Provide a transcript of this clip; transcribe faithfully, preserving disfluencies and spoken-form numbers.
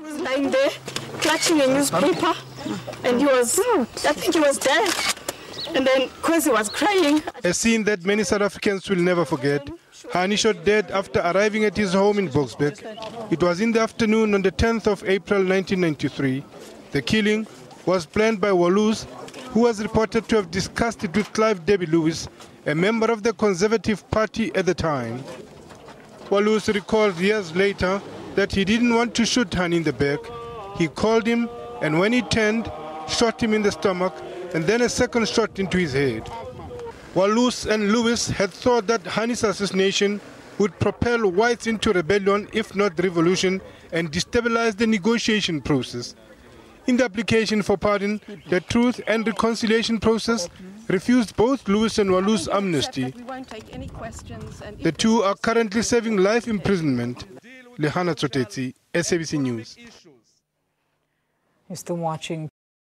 He was lying there, clutching a newspaper, and he was, I think he was dead. And then, because he was crying. A scene that many South Africans will never forget. Hani shot dead after arriving at his home in Boksburg. It was in the afternoon on the tenth of April nineteen ninety-three. The killing was planned by Walus, who was reported to have discussed it with Clive Derby-Lewis, a member of the Conservative Party at the time. Walus recalled years later that he didn't want to shoot Hani in the back. He called him, and when he turned, shot him in the stomach, and then a second shot into his head. Walus and Lewis had thought that Hani's assassination would propel whites into rebellion, if not revolution, and destabilize the negotiation process. In the application for pardon, the Truth and Reconciliation process refused both Lewis and Walus amnesty. The two are currently serving life imprisonment. Lehana Tsotetsi, S A B C News. You're still watching